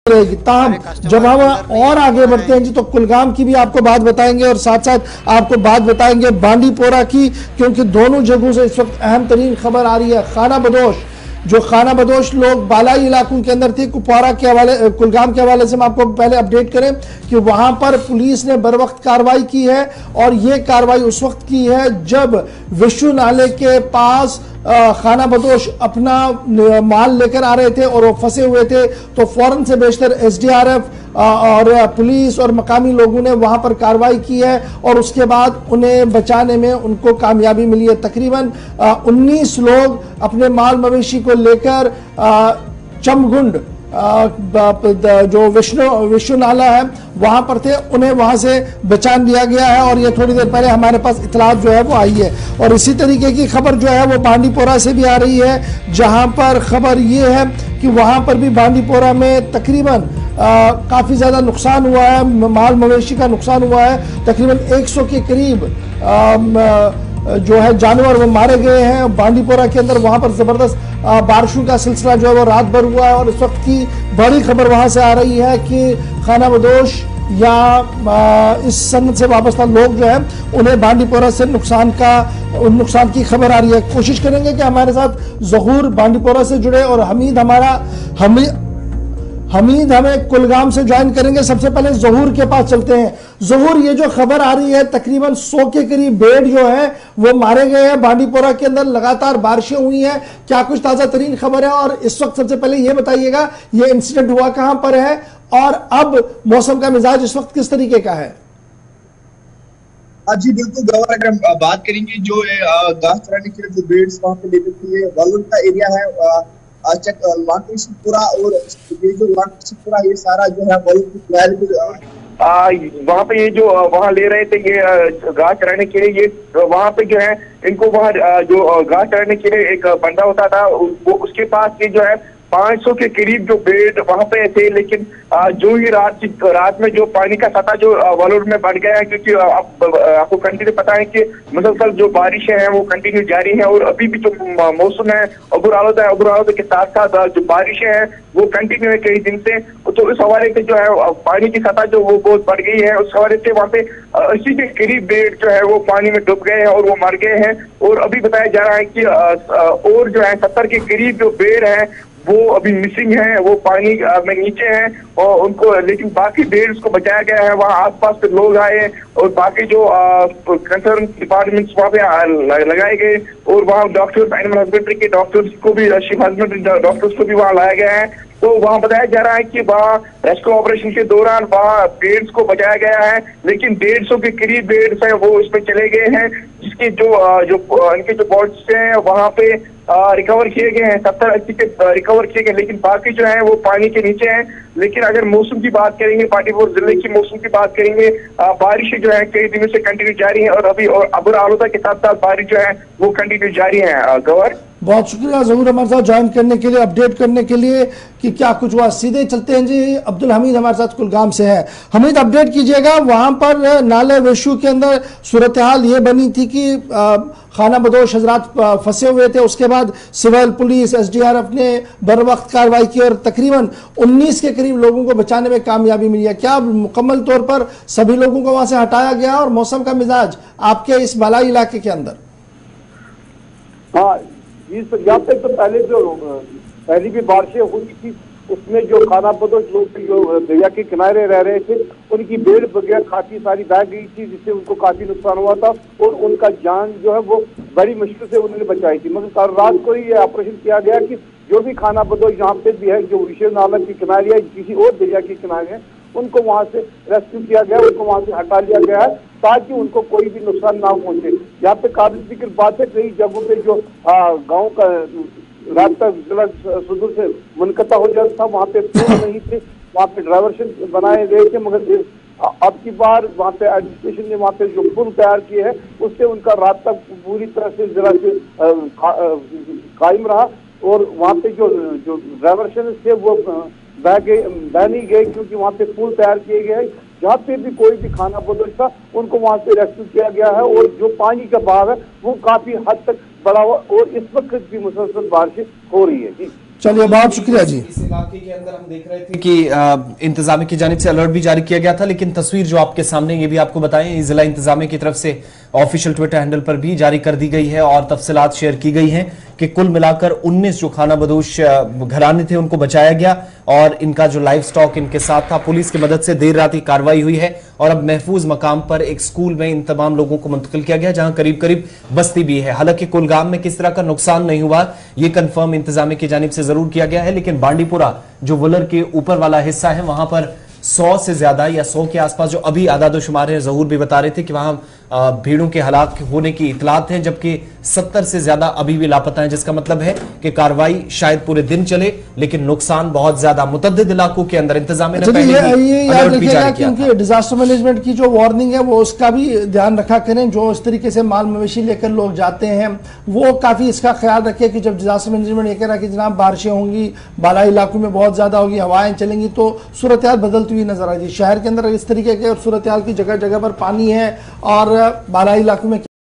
रहेगी। ताहम जब हम और आगे बढ़ते हैं जी तो कुलगाम की भी आपको बात बताएंगे और साथ साथ आपको बात बताएंगे बांडीपोरा की, क्योंकि दोनों जगहों से इस वक्त अहम तरीन खबर आ रही है। खाना बदोश जो खाना बदोश लोग बालाई इलाकों के अंदर थे, कुपवारा के हवाले कुलगाम के हवाले से हम आपको पहले अपडेट करें कि वहां पर पुलिस ने बर वक्त कार्रवाई की है और ये कार्रवाई उस वक्त की है जब विश्व नाले के पास खाना बदोश अपना माल लेकर आ रहे थे और वो फंसे हुए थे, तो फौरन से बेशतर एसडीआरएफ और पुलिस और मकामी लोगों ने वहां पर कार्रवाई की है और उसके बाद उन्हें बचाने में उनको कामयाबी मिली है। तकरीबन 19 लोग अपने माल मवेशी को लेकर चमगुंड जो विष्णु नाला है वहां पर थे, उन्हें वहां से बचा लिया गया है और ये थोड़ी देर पहले हमारे पास इतलात जो है वो आई है। और इसी तरीके की खबर जो है वो बांडीपोरा से भी आ रही है, जहां पर खबर ये है कि वहां पर भी बांडीपोरा में तकरीबन काफी ज्यादा नुकसान हुआ है, माल मवेशी का नुकसान हुआ है। तकरीबन 100 के करीब जो है जानवर वो मारे गए हैं बांडीपोरा के अंदर। वहां पर जबरदस्त बारिशों का सिलसिला जो है वो रात भर हुआ है और इस वक्त की बड़ी खबर वहां से आ रही है कि खाना बदोश या इस सनत से वाबस्ता लोग जो है उन्हें बांडीपोरा से नुकसान की खबर आ रही है। कोशिश करेंगे कि हमारे साथ ज़हूर बांडीपोरा से जुड़े और हमीद हमें कुलगाम से ज्वाइन करेंगे। सबसे पहले ज़हूर के पास चलते हैं। ज़हूर, ये जो खबर आ रही है तकरीबन 100 के करीब भेड़ जो है वो मारे गए हैं बांडीपोरा के अंदर, लगातार बारिशें हुई हैं, क्या कुछ ताजा तरीन खबर है? और इस वक्त सबसे पहले ये बताइएगा ये इंसिडेंट हुआ कहां पर है और अब मौसम का मिजाज इस वक्त किस तरीके का है? जी बिल्कुल गौर, अगर हम बात करेंगे जो घास चराने के लिए जो भेड़ वहां पे लेकर के वालुन का एरिया है, पूरा और ये जो पूरा ये सारा जो है वहाँ पे ये जो वहाँ ले रहे थे ये घास चराने के लिए, ये वहाँ पे जो है इनको वहाँ जो घास चराने के लिए एक बंदा होता था वो उसके पास ये जो है 500 के करीब जो भेड़ वहां पे थे। लेकिन जो ही रात में जो पानी का सतह जो वालूर में बढ़ गया है, क्योंकि आपको कंटिन्यू पता है कि मुसलसल जो बारिशें हैं वो कंटिन्यू जारी हैं और अभी भी जो मौसम है अबूर आलूदा के साथ साथ जो बारिशें हैं वो कंटिन्यू है कई दिन से। तो इस हवाले से जो है पानी की सतह जो वो बहुत बढ़ गई है, उस हवाले से वहाँ पे 80 के करीब भेड़ जो है वो पानी में डूब गए हैं और वो मर गए हैं। और अभी बताया जा रहा है कि और जो है 70 के करीब जो भेड़ है वो अभी मिसिंग है, वो पानी में नीचे हैं और उनको, लेकिन बाकी भेड़ को बचाया गया है। वहाँ आसपास के लोग आए और बाकी जो कंसर्न डिपार्टमेंट्स वहाँ पे लगाए गए और वहाँ डॉक्टर्स, एनिमल हस्बेंड्री के डॉक्टर्स को भी, शिप हस्बेंड्री डॉक्टर्स को भी वहाँ लाया गया है। तो वहाँ बताया जा रहा है कि वहाँ रेस्क्यू ऑपरेशन के दौरान वहाँ भेड़ को बचाया गया है, लेकिन 150 के करीब भेड़ है वो इसमें चले गए हैं, जिसके जो इनके जो बॉडीज हैं वहाँ पे रिकवर किए गए हैं, 70-80 के रिकवर किए गए, लेकिन बाकी जो है वो पानी के नीचे हैं। लेकिन अगर मौसम की बात करेंगे, बांडीपोर जिले की मौसम की बात करेंगे, बारिशें जो है कई दिनों से कंटिन्यू जारी है और अभी और अबूर आलूदा के साथ साथ बारिश जो है वो कंटिन्यू जारी है। गवर, बहुत शुक्रिया ज़हूर हमारे साथ ज्वाइन करने के लिए, अपडेट करने के लिए कि क्या कुछ हुआ। सीधे चलते हैं जी, अब्दुल हमीद हमारे साथ कुलगाम से है। हमीद, अपडेट कीजिएगा, वहां पर नाले विशु के अंदर सूरत हाल ये बनी थी कि खाना बदोश हजरात फंसे हुए थे, उसके बाद सिविल पुलिस एसडीआरएफ ने बर वक्त कार्रवाई की और तकरीबन 19 के करीब लोगों को बचाने में कामयाबी मिली है। क्या मुकम्मल तौर पर सभी लोगों को वहां से हटाया गया और मौसम का मिजाज आपके इस बालाई इलाके के अंदर? हाँ, यहाँ पे तो पहली भी बारिशें हुई थी, उसमें जो खाना बदोश लोग जो दरिया के किनारे रह रहे थे उनकी भेड़ वगैरह काफी सारी बह गई थी, जिससे उनको काफी नुकसान हुआ था और उनका जान जो है वो बड़ी मुश्किल से उन्होंने बचाई थी। मगर कल रात को ही ये ऑपरेशन किया गया कि जो भी खाना बदोश यहाँ पे भी है, जो विशेष नाला के किनारे या किसी और दरिया के किनारे है, उनको वहां से रेस्क्यू किया गया, उनको वहां से हटा लिया गया है ताकि उनको कोई भी नुकसान ना पहुंचे। यहाँ पे काबिल जिक्र बात है, कई जगहों पे जो गाँव का रास्ता जिला सुदूर से मुनकता हो जाता था, वहाँ पे पुल नहीं थे, वहाँ पे डाइवर्शन बनाए गए थे, मगर अब की बार वहाँ पे एडमिनिस्ट्रेशन ने वहाँ पे जो पुल तैयार किए हैं उससे उनका रास्ता पूरी तरह से जिला से कायम रहा और वहाँ पे जो डाइवर्शन थे वो बह नहीं गए, क्योंकि वहाँ पे पुल तैयार किए गए हैं। जहाँ पे भी कोई भी खाना बदोश था उनको वहाँ से रेस्क्यू किया गया है और जो पानी का बहाव है वो काफी हद तक बढ़ा हुआ और इस वक्त भी मुसलसल बारिश हो रही है। जी चलिए, बहुत शुक्रिया जी। इस इलाके के अंदर हम देख रहे थे कि इंतजामिया की जानिब से अलर्ट भी जारी किया गया था, लेकिन तस्वीर जो आपके सामने ये भी आपको बताएं, जिला इंतजामिया की तरफ से ऑफिशियल ट्विटर हैंडल पर भी जारी कर दी गई है और तफसीलात शेयर की गई हैं कि कुल मिलाकर 19 जो खाना बदोश घराने थे उनको बचाया गया और इनका जो लाइव स्टॉक इनके साथ था। पुलिस की मदद से देर रात ही कार्रवाई हुई है और अब महफूज मकाम पर एक स्कूल में इन तमाम लोगों को मुंतकिल किया गया, जहां करीब करीब बस्ती भी है। हालांकि कुलगाम में किस तरह का नुकसान नहीं हुआ ये कंफर्म इंतजामिया की जानिब से जरूर किया गया है, लेकिन बांडीपुरा जो वुलर के ऊपर वाला हिस्सा है वहां पर 100 से ज्यादा या 100 के आसपास जो अभी आदादोशुमार है, जहूर भी बता रहे थे कि वहां भीड़ों के हलाक होने की इतलात है, जबकि 70 से ज्यादा अभी भी लापता हैं, जिसका मतलब है कि कार्रवाई शायद पूरे दिन चले, लेकिन नुकसान बहुत ज्यादा मुतअद्दिद इलाकों के अंदर इंतजामिया ने पहले ये याद रखिएगा क्योंकि डिजास्टर मैनेजमेंट की जो वार्निंग है वो उसका भी ध्यान रखा करें। जो इस तरीके से माल मवेशी लेकर लोग जाते हैं वो काफी इसका ख्याल रखें कि जब डिजास्टर मैनेजमेंट ये कह रहा है कि जनाब बारिशें होंगी, बालाई इलाकों में बहुत ज्यादा होगी, हवाएं चलेंगी, तो सूरत हाल बदलती हुई नजर आएगी। शहर के अंदर इस तरीके के सूरत हाल की जगह जगह पर पानी है और बालाई इलाकों में